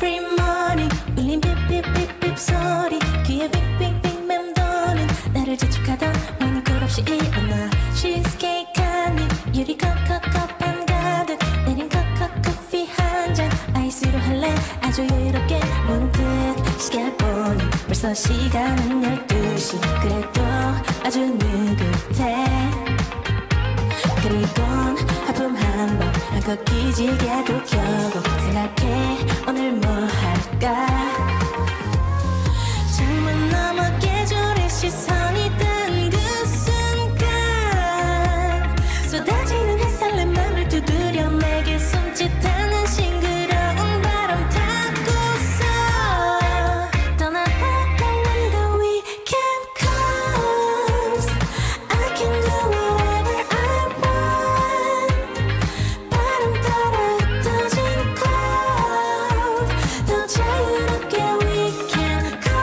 Free money 울린 삐삐삐삐 소리 귀에 빅빅빅 맴도는 나를 재촉하던 너는 꿀없이 일어나 치즈케이크 한입 유리 컵 한 가득 내린 컵 커피 한 잔 아이스로 할래 아주 여유롭게 문득 시계를 보니 벌써 시간은 12시 그래도 아주 느긋해 그리곤 하품 한번 한껏 기지개도 켜고 생각해 오늘 뭐 할까 창문 너머 계절의 시선이 든 그 순간 쏟아지는 햇살에 맘을 두드려 내게 손짓하는 싱그러운 바람 타고서 떠나봐 when the weekend comes I can do whatever I want 바람 따라 흩어진 cloud 더 자유롭게 we can go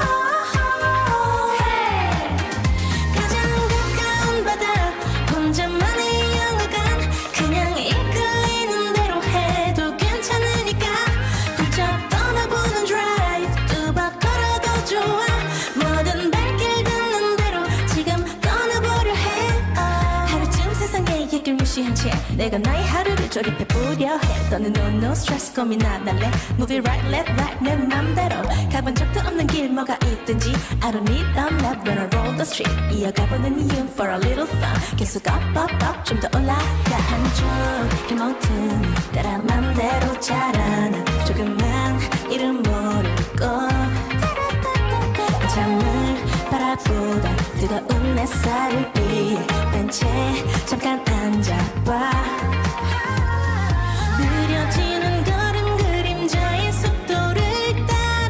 가장 가까운 바다 혼자만의 영화관 그냥 이끌리는 대로 해도 괜찮으니까 훌쩍 떠나보는 드라이브 두 박 걸어도 좋아 뭐든 발길 닿는 대로 지금 떠나보려 해 하루쯤 세상의 얘길 무시한 채 내가 나의 하루를 조립해보려 해 너는 no stress 고민 안 할래 Move it right left right 내 맘대로 가본 적도 없는 길 뭐가 있든지 I don't need a map when I roll the street 이어가보는 이유 for a little fun 계속 up 좀 더 올라가 한쪽 길모퉁이 따라 맘대로 자라나 조금만 이름 모르고 한참을 바라보다 뜨거운 햇살을 위해 벤치에 잠깐 앉아봐 느려지는 걸음 그림자의 속도를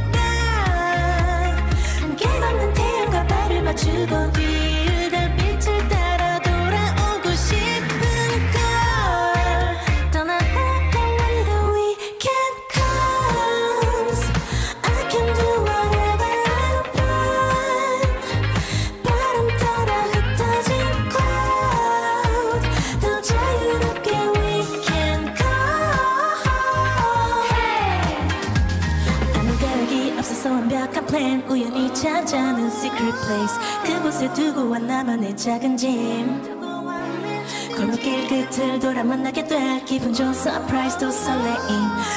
따라 함께 걷는 태양과 발을 맞추고 뒤를 달빛을 따라 돌아오고 싶은 걸 떠나봐 when the weekend comes I can do whatever I want 바람 따라 흩어진 cloud 더 자유롭게 we can go 아무 계획이 없어서 완벽한 plan 우연히 찾아는 secret place 그곳에 두고 와 나만의 작은 짐 골목길 끝을 돌아 만나게 될 기분 좋은 서프라이즈도 설레임